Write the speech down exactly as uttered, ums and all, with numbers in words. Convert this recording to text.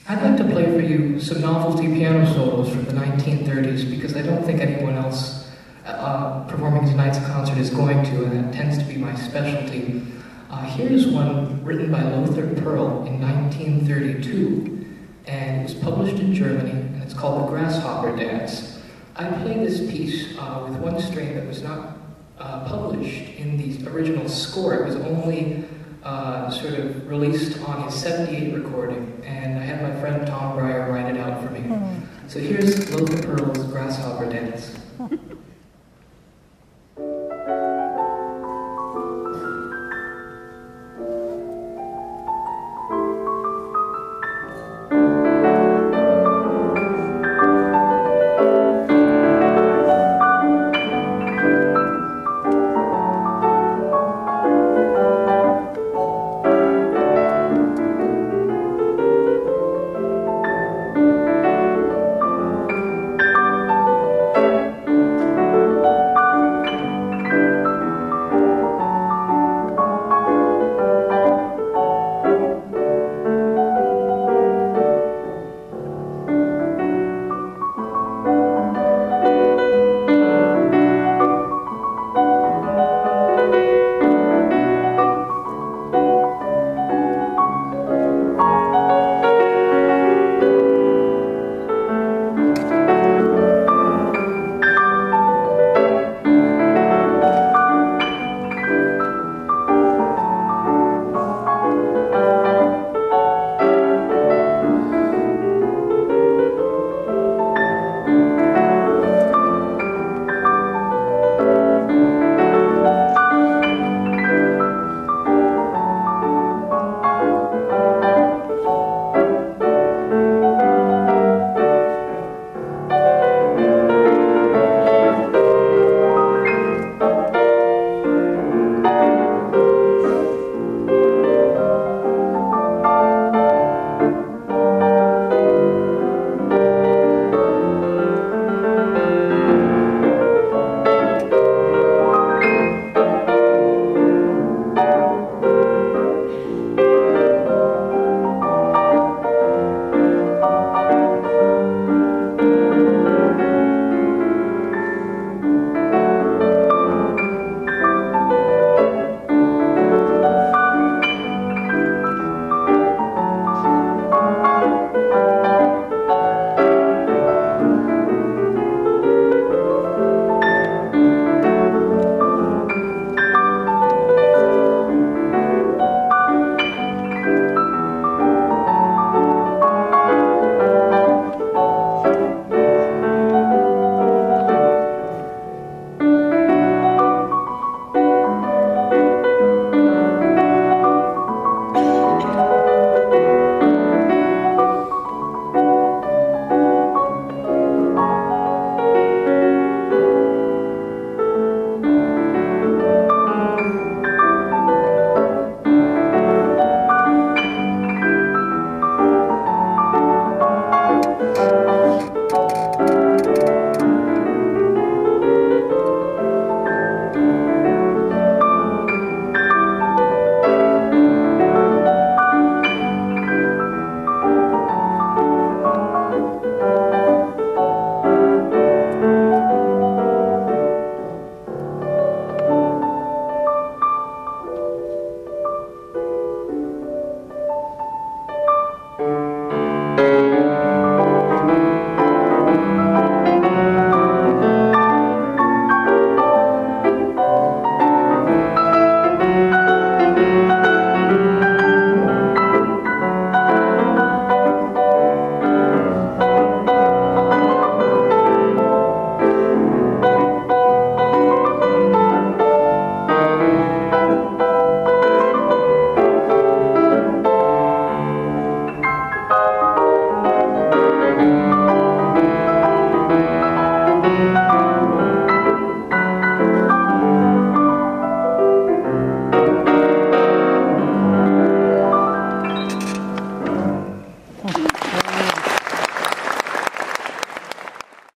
I'd like to play for you some novelty piano solos from the nineteen thirties because I don't think anyone else uh, performing tonight's concert is going to, and that tends to be my specialty. Uh, here's one written by Lothar Perl in nineteen thirty-two, and it was published in Germany, and it's called the Grasshopper Dance. I played this piece uh, with one strain that was not uh, published in the original score. It was only uh, sort of released on his seventy-eight recording, and I had my friend Tom Breyer write it out for me. Mm. So here's Lothar Perl's Grasshopper Dance.